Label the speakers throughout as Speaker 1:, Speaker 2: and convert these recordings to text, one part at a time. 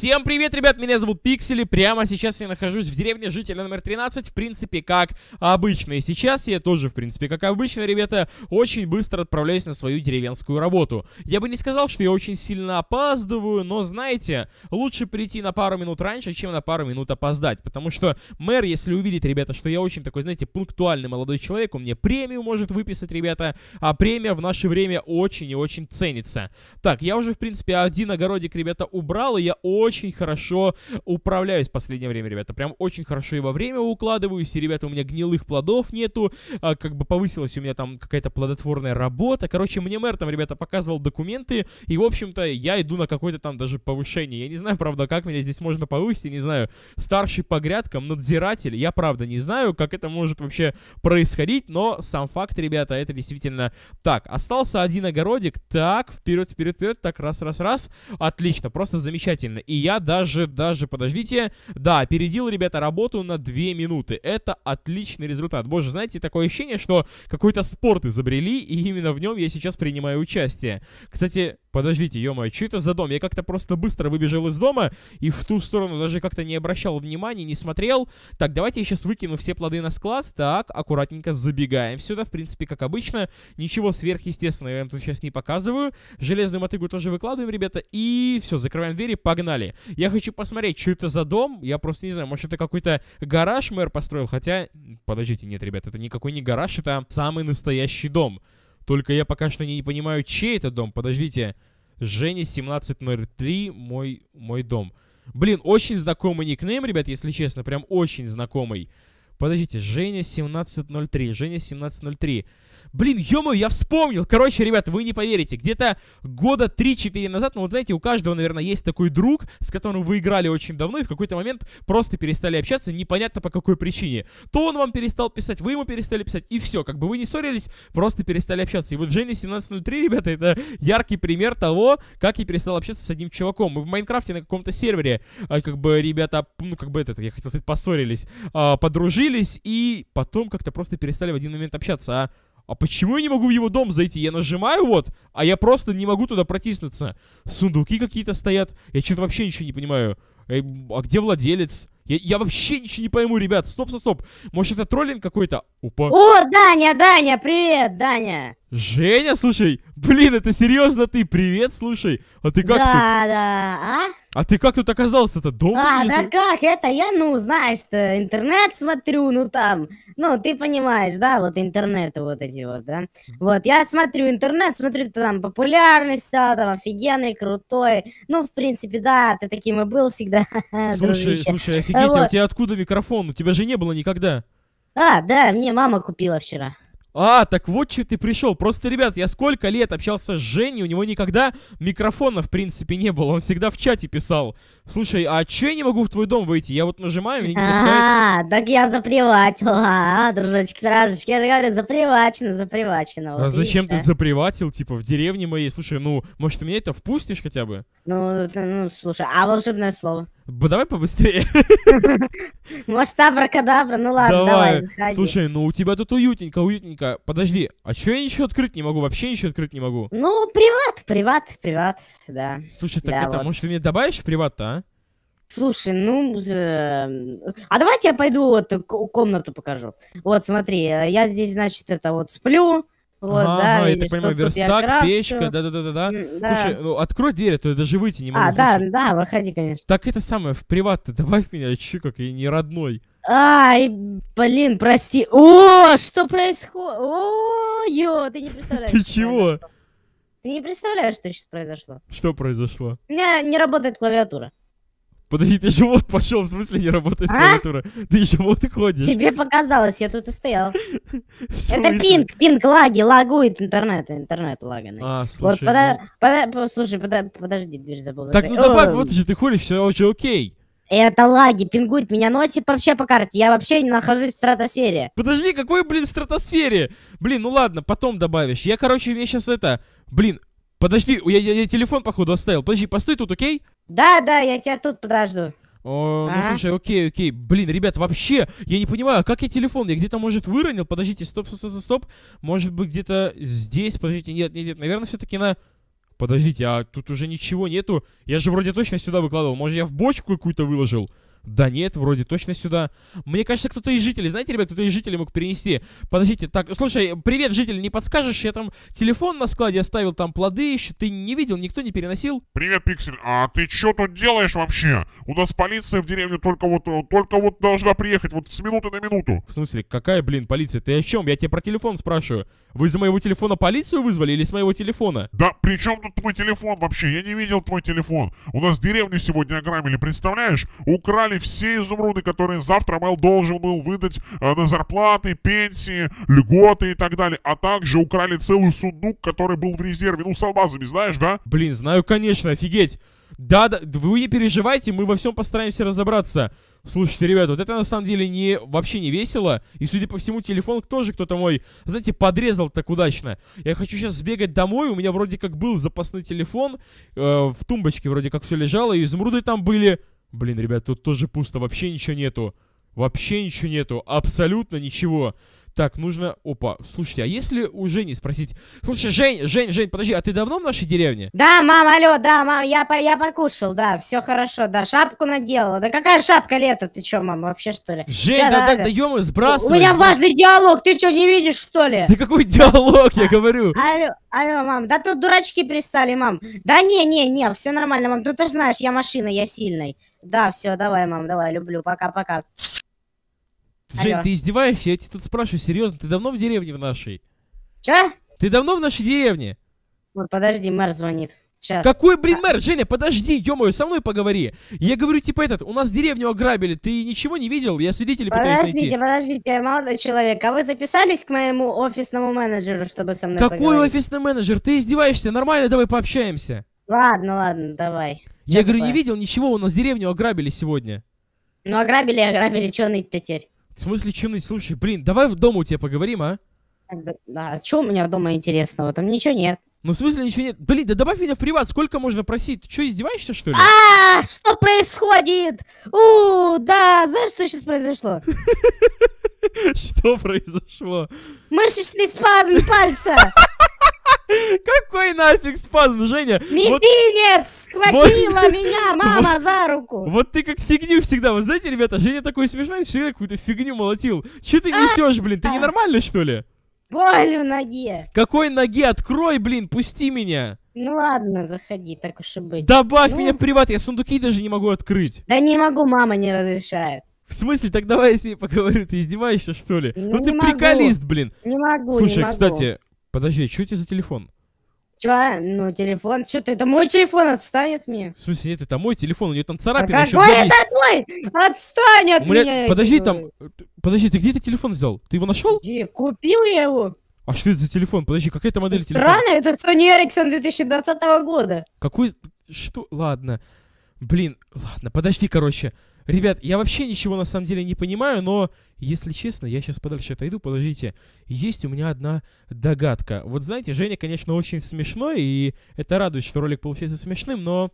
Speaker 1: Всем привет, ребят, меня зовут Пиксели. Прямо сейчас я нахожусь в деревне жителя номер 13, в принципе, как обычно. И сейчас я тоже, в принципе, как обычно, ребята, очень быстро отправляюсь на свою деревенскую работу. Я бы не сказал, что я очень сильно опаздываю, но, знаете, лучше прийти на пару минут раньше, чем на пару минут опоздать. Потому что мэр, если увидит, ребята, что я очень такой, знаете, пунктуальный молодой человек, он мне премию может выписать, ребята, а премия в наше время очень и очень ценится. Так, я уже, в принципе, один огородик, ребята, убрал, и я очень хорошо управляюсь в последнее время, ребята. Прям очень хорошо и во время укладываюсь, и, ребята, у меня гнилых плодов нету, как бы повысилась у меня там какая-то плодотворная работа. Короче, мне мэр там, ребята, показывал документы, и, в общем-то, я иду на какое-то там даже повышение. Я не знаю, правда, как меня здесь можно повысить, я не знаю, старший по грядкам, надзиратель, я, правда, не знаю, как это может вообще происходить, но сам факт, ребята, это действительно так. Остался один огородик, так, вперед, вперед, вперед, так, раз, отлично, просто замечательно. И я даже, подождите, да, опередил, ребята, работу на 2 минуты. Это отличный результат. Боже, знаете, такое ощущение, что какой-то спорт изобрели, и именно в нем я сейчас принимаю участие. Кстати, подождите, ё-моё, что это за дом? Я как-то просто быстро выбежал из дома и в ту сторону даже как-то не обращал внимания, не смотрел. Так, давайте я сейчас выкину все плоды на склад. Так, аккуратненько забегаем сюда, в принципе, как обычно. Ничего сверхъестественного я вам тут сейчас не показываю. Железную мотыгу тоже выкладываем, ребята, и все, закрываем двери, погнали. Я хочу посмотреть, что это за дом. Я просто не знаю, может, это какой-то гараж мэр построил, хотя... Подождите, нет, ребята, это никакой не гараж, это самый настоящий дом. Только я пока что не понимаю, чей это дом. Подождите. Женя 1703, мой дом. Блин, очень знакомый никнейм, ребят, если честно. Прям очень знакомый. Подождите, Женя 1703. Женя 1703. Блин, ё-моё, я вспомнил. Короче, ребят, вы не поверите. Где-то года 3-4 назад, ну вот знаете, у каждого, наверное, есть такой друг, с которым вы играли очень давно, и в какой-то момент просто перестали общаться, непонятно по какой причине. То он вам перестал писать, вы ему перестали писать, и все. Как бы вы не ссорились, просто перестали общаться. И вот Женя 1703, ребята, это яркий пример того, как я перестал общаться с одним чуваком. Мы в Майнкрафте на каком-то сервере, как бы, ребята, ну, как бы это, я хотел сказать, поссорились, подружились, и потом как-то просто перестали в один момент общаться, А почему я не могу в его дом зайти? Я нажимаю вот, а я просто не могу туда протиснуться. Сундуки какие-то стоят. Я что-то вообще ничего не понимаю. А где владелец? Я вообще ничего не пойму, ребят. Стоп. Может, это троллинг какой-то? Опа.
Speaker 2: О, Даня, привет, Даня.
Speaker 1: Женя, слушай, блин, это серьезно ты? Привет, слушай. А ты как тут?
Speaker 2: Да.
Speaker 1: А ты как тут оказался-то? Дома?
Speaker 2: Да как, это я, ну, знаешь-то, интернет смотрю, ну, там, ну, ты понимаешь, да, вот интернеты вот эти вот, да. Вот, я смотрю интернет, смотрю, там, популярность, там, офигенный, крутой. Ну, в принципе, да, ты таким и был всегда,
Speaker 1: Слушай, офигеть, вот. А у тебя откуда микрофон? У тебя же не было никогда.
Speaker 2: Да, мне мама купила вчера.
Speaker 1: Так вот что ты пришел. Просто, ребят, я сколько лет общался с Женей, у него никогда микрофона, в принципе, не было. Он всегда в чате писал. Слушай, а че я не могу в твой дом выйти? Я вот нажимаю, меня не пускает.
Speaker 2: Так я заприватил, дружочки-пирожечки, я же говорю, запривачено.
Speaker 1: Вот, зачем ты заприватил, типа, в деревне моей? Слушай, ну, может, ты меня это впустишь хотя бы?
Speaker 2: Ну, слушай, а волшебное слово?
Speaker 1: Давай побыстрее.
Speaker 2: Может, абракадабра? Ну ладно, давай, заходи.
Speaker 1: Слушай, ну у тебя тут уютненько. Подожди, а чё я ничего открыть не могу? Вообще ничего открыть не могу.
Speaker 2: Ну, приват, да.
Speaker 1: Слушай, так это, может, ты мне добавишь в приват-то, а?
Speaker 2: Слушай, а давайте я пойду вот комнату покажу. Вот, смотри, я здесь, значит, это вот сплю. Вот,
Speaker 1: ага, я так понимаю, верстак, печка, да. Слушай, ну открой дверь, а то я даже выйти не могу.
Speaker 2: Да, выходи, конечно.
Speaker 1: Так это самое, в приват-то добавь меня, чё, как я не родной.
Speaker 2: Ай, блин, прости. О, что происходит? О, ты не представляешь.
Speaker 1: Ты чего?
Speaker 2: Ты не представляешь, что сейчас произошло.
Speaker 1: Что произошло?
Speaker 2: У меня не работает клавиатура.
Speaker 1: Подожди, ты еще вот пошел, в смысле не работает клавиатура? Ты еще вот и ходишь.
Speaker 2: Тебе показалось, я тут и стоял. Это пинг, лагует интернет лаганный.
Speaker 1: Слушай.
Speaker 2: Слушай, подожди, дверь забыл
Speaker 1: закрыть. Так, ну добавь, вот же ты ходишь, все уже окей.
Speaker 2: Это лаги, пингует, меня носит вообще по карте, я вообще не нахожусь в стратосфере.
Speaker 1: Подожди, какой, блин, стратосфере? Блин, ну ладно, потом добавишь. Я, короче, мне сейчас это... Блин, подожди, я телефон, походу, оставил. Подожди, постой тут, окей?
Speaker 2: Да, я тебя тут подожду.
Speaker 1: Ну слушай, окей. Блин, ребят, вообще, я не понимаю, а как я телефон? Я где-то, может, выронил? Подождите, стоп. Может быть, где-то здесь? Подождите, нет. Наверное, все-таки на... Подождите, а тут уже ничего нету? Я же вроде точно сюда выкладывал. Может, я в бочку какую-то выложил? Да нет, вроде точно сюда. Мне кажется, кто-то из жителей, знаете, ребят, кто-то из жителей мог перенести. Подождите, так, слушай, привет, житель, не подскажешь? Я там телефон на складе оставил, там плоды еще. Ты не видел, никто не переносил?
Speaker 3: Привет, Пиксель, а ты что тут делаешь вообще? У нас полиция в деревне только вот должна приехать, вот с минуты на минуту.
Speaker 1: В смысле, какая, блин, полиция? Ты о чем? Я тебе про телефон спрашиваю. Вы из моего телефона полицию вызвали или с моего телефона?
Speaker 3: Да при чем тут твой телефон вообще? Я не видел твой телефон. У нас деревню сегодня ограбили, представляешь? Украли все изумруды, которые завтра Мэл должен был выдать на зарплаты, пенсии, льготы и так далее. А также украли целый сундук, который был в резерве, ну с алмазами, знаешь, да?
Speaker 1: Блин, знаю, конечно, офигеть. Да, вы не переживайте, мы во всем постараемся разобраться. Слушайте, ребята, вот это на самом деле вообще не весело. И, судя по всему, телефон тоже кто-то мой, знаете, подрезал так удачно. Я хочу сейчас сбегать домой, у меня вроде как был запасной телефон. В тумбочке вроде как все лежало, и изумруды там были. Блин, ребят, тут тоже пусто, вообще ничего нету. Вообще ничего нету, абсолютно ничего. Так, нужно... Опа, слушайте, а если у Жени спросить... Слушай, Жень, подожди, а ты давно в нашей деревне?
Speaker 2: Да, мам, алло, да, мам, я покушал, да, все хорошо, да, шапку наделала. Да какая шапка, лето, ты чё, мам, вообще что ли?
Speaker 1: Жень,
Speaker 2: Всё,
Speaker 1: да ё-моё, сбрасывай.
Speaker 2: У меня важный диалог, ты что, не видишь, что ли?
Speaker 1: Да какой диалог, я говорю?
Speaker 2: Алло, мам, да тут дурачки пристали, мам. Да не, все нормально, мам, ты же знаешь, я машина, я сильный. Да, все, давай, мам, давай, люблю, пока-пока.
Speaker 1: Жень,
Speaker 2: Алло.
Speaker 1: ты издеваешься? Я тебя тут спрашиваю, серьезно, ты давно в деревне в нашей?
Speaker 2: Чё?
Speaker 1: Ты давно в нашей деревне?
Speaker 2: Вот, подожди, мэр звонит. Сейчас.
Speaker 1: Какой, блин, мэр? Женя, подожди, ё-моё, со мной поговори. Я говорю, типа, у нас деревню ограбили, ты ничего не видел? Я свидетелей пытаюсь найти.
Speaker 2: Подождите, молодой человек, а вы записались к моему офисному менеджеру, чтобы со мной
Speaker 1: Какой
Speaker 2: поговорить?
Speaker 1: офисный менеджер? Ты издеваешься? Нормально, давай пообщаемся.
Speaker 2: Ладно, давай.
Speaker 1: Я
Speaker 2: Чё
Speaker 1: говорю,
Speaker 2: такое?
Speaker 1: не видел ничего, у нас деревню ограбили сегодня.
Speaker 2: Ну, ограбили, чё ныть-то теперь?
Speaker 1: В смысле, чё ныть? Слушай, блин, давай в дома у тебя поговорим, а?
Speaker 2: Да, чё у меня дома интересного? Там ничего нет.
Speaker 1: Ну, в смысле, ничего нет. Блин, да добавь меня в приват, сколько можно просить? Ты что, издеваешься, что ли?
Speaker 2: А, что происходит? Да, знаешь, что сейчас произошло?
Speaker 1: Что произошло?
Speaker 2: Мышечный спазм пальца!
Speaker 1: Какой нафиг спазм, Женя?
Speaker 2: Мизинец! Схватила меня мама за руку!
Speaker 1: Вот ты как фигню всегда. Вы знаете, ребята, Женя такой смешной, всегда какую-то фигню молотил. Че ты несешь, блин? Ты ненормальный, что ли?
Speaker 2: Боль в ноге!
Speaker 1: Какой ноги? Открой, блин, пусти меня.
Speaker 2: Ну ладно, заходи, так уж и быть.
Speaker 1: Добавь
Speaker 2: Ну.
Speaker 1: меня в приват, я сундуки даже не могу открыть.
Speaker 2: Да не могу, мама не разрешает.
Speaker 1: В смысле? Так давай я с ней поговорю, ты издеваешься, что ли?
Speaker 2: Ну,
Speaker 1: Ну ты
Speaker 2: не могу.
Speaker 1: приколист, блин.
Speaker 2: Не могу,
Speaker 1: Слушай,
Speaker 2: не могу.
Speaker 1: кстати, подожди, что у тебя за телефон?
Speaker 2: Чё? Ну, телефон. Чё ты? Это мой телефон, отстань от меня.
Speaker 1: В смысле, нет, это мой телефон, у нее там
Speaker 2: А
Speaker 1: царапина еще
Speaker 2: какой это твой? Отстань от
Speaker 1: У меня...
Speaker 2: меня. я
Speaker 1: Подожди,
Speaker 2: тебе
Speaker 1: там...
Speaker 2: говорю.
Speaker 1: Подожди, ты где ты телефон взял? Ты его нашел?
Speaker 2: Где? Купил я его.
Speaker 1: А что это за телефон? Подожди, какая это модель телефона?
Speaker 2: Странно, это Sony Ericsson 2020 года.
Speaker 1: Какой... Что? Ладно. Блин, ладно, подожди, короче. Ребят, я вообще ничего на самом деле не понимаю, но, если честно, я сейчас подальше отойду, подождите. Есть у меня одна догадка. Вот знаете, Женя, конечно, очень смешной, и это радует, что ролик получается смешным, но...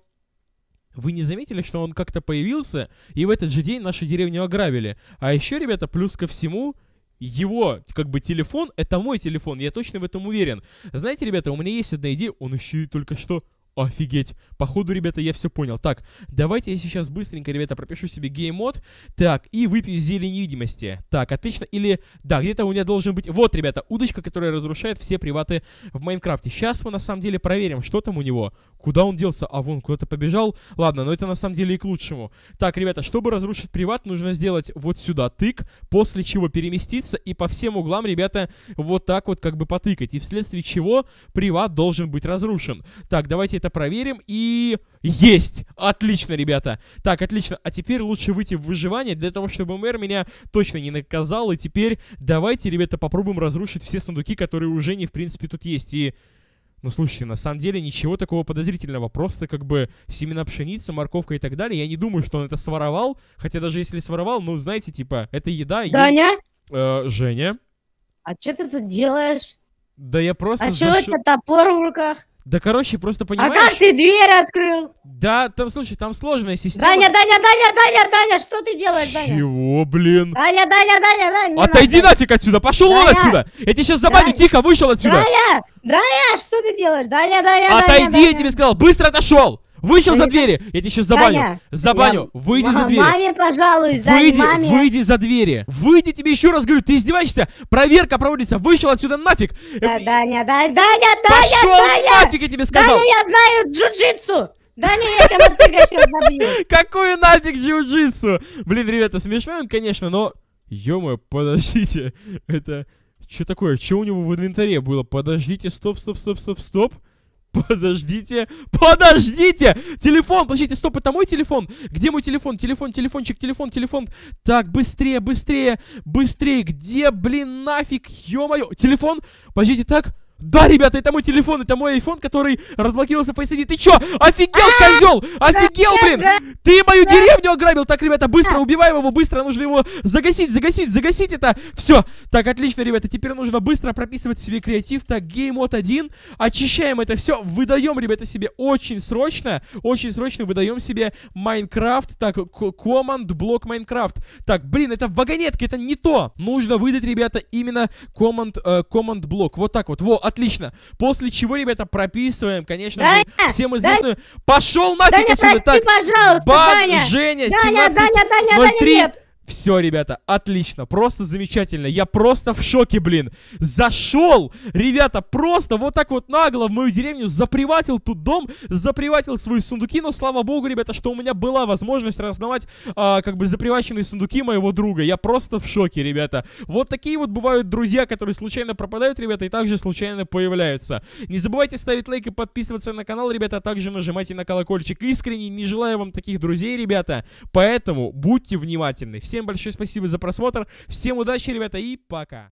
Speaker 1: Вы не заметили, что он как-то появился, и в этот же день нашу деревню ограбили? А еще, ребята, плюс ко всему... Его, как бы, телефон, это мой телефон, я точно в этом уверен. Знаете, ребята, у меня есть одна идея, он еще и только что... Офигеть. Походу, ребята, я все понял. Так, давайте я сейчас быстренько, ребята, пропишу себе гейм-мод. Так, и выпью зелье невидимости. Так, отлично. Или, да, где-то у меня должен быть... Вот, ребята, удочка, которая разрушает все приваты в Майнкрафте. Сейчас мы, на самом деле, проверим, что там у него. Куда он делся? А, вон, куда-то побежал. Ладно, но это, на самом деле, и к лучшему. Так, ребята, чтобы разрушить приват, нужно сделать вот сюда тык, после чего переместиться и по всем углам, ребята, вот так вот как бы потыкать. И вследствие чего приват должен быть разрушен. Так, давайте это проверим, и... Есть! Отлично, ребята! Так, отлично. А теперь лучше выйти в выживание, для того, чтобы мэр меня точно не наказал. И теперь давайте, ребята, попробуем разрушить все сундуки, которые уже не, в принципе, тут есть. И... Ну, слушайте, на самом деле ничего такого подозрительного. Просто, как бы, семена пшеницы, морковка и так далее. Я не думаю, что он это своровал. Хотя даже если своровал, ну, знаете, типа, это еда.
Speaker 2: Даня?
Speaker 1: Женя?
Speaker 2: А что ты тут делаешь?
Speaker 1: Да я просто...
Speaker 2: А что это топор в руках?
Speaker 1: Да, короче, просто
Speaker 2: А
Speaker 1: понимаешь...
Speaker 2: как ты дверь открыл?
Speaker 1: Да, там, слушай, там сложная система.
Speaker 2: Даня, что ты делаешь, Даня?
Speaker 1: Чего, блин?
Speaker 2: Даня, не
Speaker 1: Отойди
Speaker 2: надо.
Speaker 1: нафиг отсюда, пошел вон
Speaker 2: Даня!
Speaker 1: отсюда! Я тебя сейчас забаню,
Speaker 2: Даня!
Speaker 1: тихо, вышел отсюда!
Speaker 2: Даня, что ты делаешь? Даня,
Speaker 1: Отойди, я тебе сказал, быстро отошел! Вышел за
Speaker 2: Даня,
Speaker 1: двери! Я тебя сейчас забаню!
Speaker 2: Даня,
Speaker 1: Забаню! Выйди за двери!
Speaker 2: Маме пожалуюсь, Даня, маме.
Speaker 1: Выйди за двери! Выйди, тебе еще раз говорю, ты издеваешься? Проверка проводится, вышел отсюда нафиг!
Speaker 2: Даня,
Speaker 1: Пошел нафиг, я тебе сказал!
Speaker 2: Даня, я знаю джиу-джитсу! Даня, я тебя мотыга сейчас забью.
Speaker 1: Какую нафиг джиу-джитсу? Блин, ребята, смешной он, конечно, но... Ё-моё, подождите, это... Что такое? Что у него в инвентаре было? Подождите, стоп. Подождите. Телефон, подождите, стоп, это мой телефон? Где мой телефон? Телефон. Так, быстрее. Где, блин, нафиг, ё-моё? Телефон? Подождите, так... Да, ребята, это мой телефон, это мой iPhone, который разблокировался в Face ID. Ты чё? Офигел, козел! Офигел, блин! Ты мою деревню ограбил! Так, ребята, быстро убиваем его, быстро нужно его загасить это! Все! Так, отлично, ребята, теперь нужно быстро прописывать себе креатив. Так, Game Mode 1, очищаем это все, выдаем, ребята, себе очень срочно выдаем себе Майнкрафт. Так, Command Block Майнкрафт. Так, блин, это вагонетка, это не то! Нужно выдать, ребята, именно Command Block. Вот так вот, отлично. После чего, ребята, прописываем, конечно же, всем известную... Пошел нафиг отсюда! Так,
Speaker 2: пожалуйста, Даня!
Speaker 1: Женя,
Speaker 2: Даня,
Speaker 1: 17:03.
Speaker 2: нет!
Speaker 1: Все, ребята, отлично, просто замечательно. Я просто в шоке, блин. Зашел, ребята, просто вот так вот нагло в мою деревню, заприватил тут дом, заприватил свои сундуки. Но слава богу, ребята, что у меня была возможность разнавать как бы заприваченные сундуки моего друга. Я просто в шоке, ребята. Вот такие вот бывают друзья, которые случайно пропадают, ребята, и также случайно появляются. Не забывайте ставить лайк и подписываться на канал, ребята, а также нажимайте на колокольчик. Искренне не желаю вам таких друзей, ребята, поэтому будьте внимательны. Всем большое спасибо за просмотр, всем удачи, ребята, и пока!